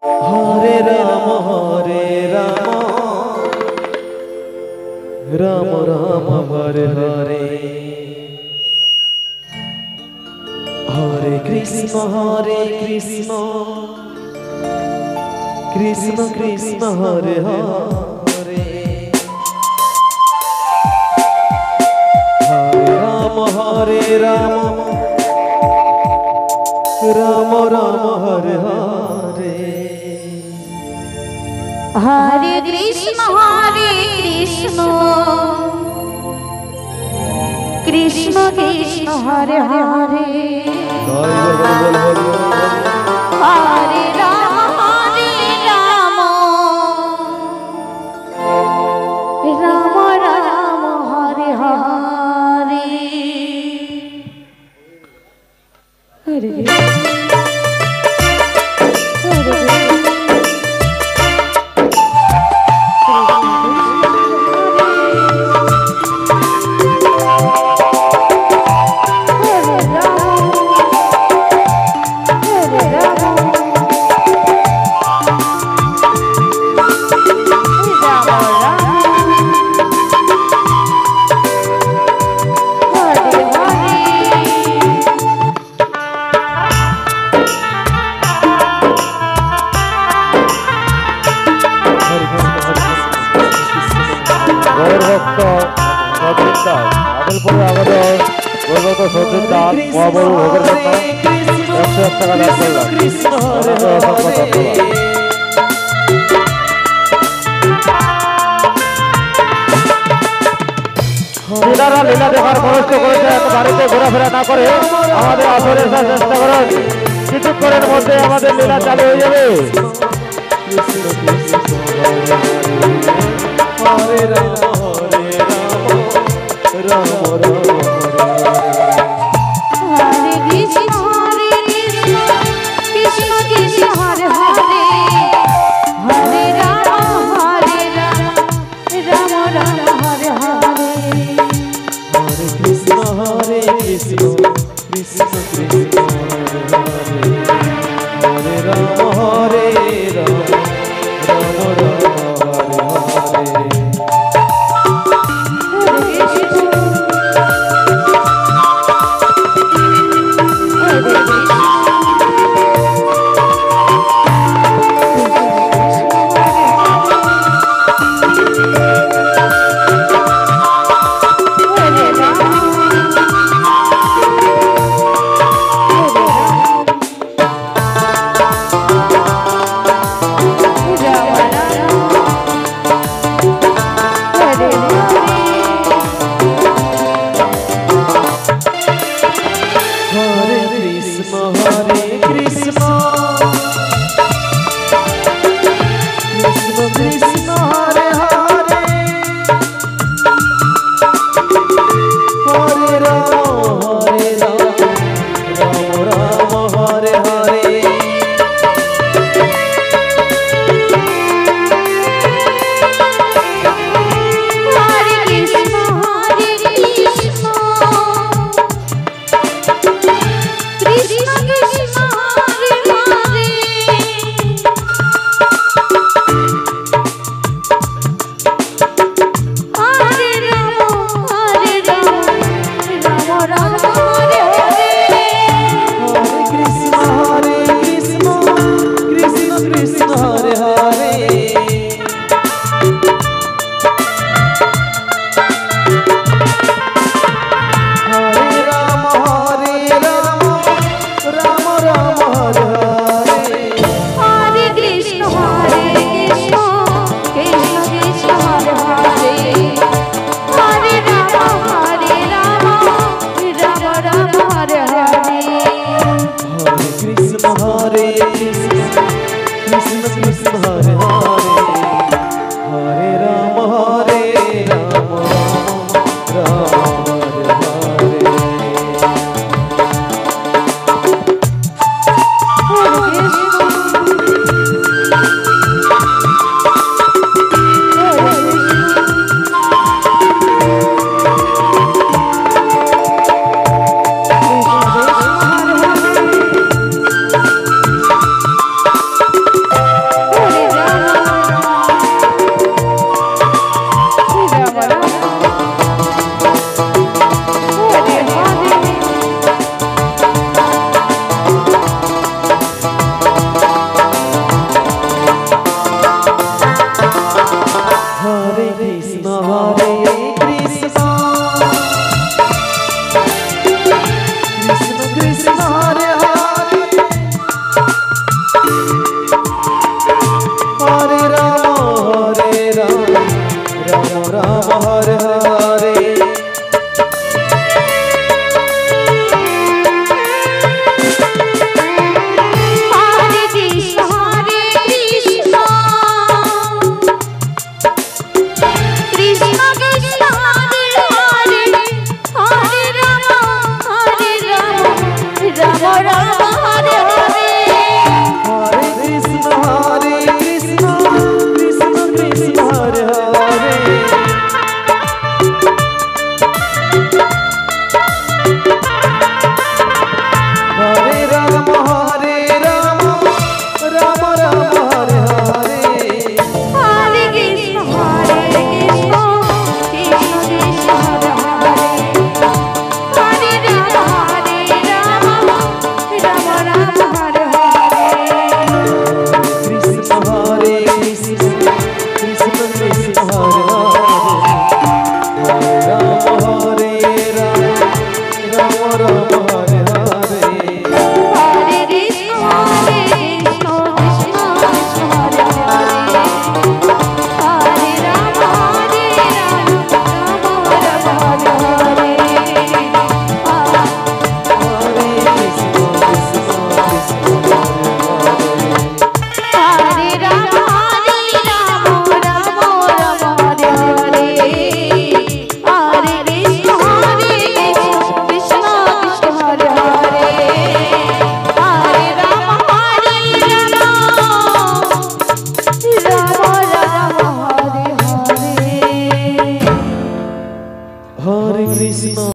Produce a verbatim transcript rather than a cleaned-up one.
हरे राम हरे राम राम राम हरे हरे हरे कृष्ण हरे कृष्ण कृष्ण कृष्ण हरे हरे हरे राम हरे राम राम राम हरे हरे हरे कृष्ण हरे कृष्ण कृष्ण कृष्ण हरे हरे हरे राम हरे राम राम राम हरे हरे हरे লীলা দেখার মনস্থ করেছে বাড়িতে ঘোরাফেরা না করে আমাদের আসরে চেষ্টা করেন কিছুক্ষণের মধ্যে আমাদের লীলা চালু হয়ে যাবে। হরে রাম হরে রাম রাম हरे कृष्ण हरे कृष्ण कृष्ण कृष्ण हरे हरे हरे राम हरे राम राम राम हरे हरे हरे कृष्ण हरे कृष्ण कृष्ण कृष्ण हरे हरे हरे राम हरे কৃষ্ণ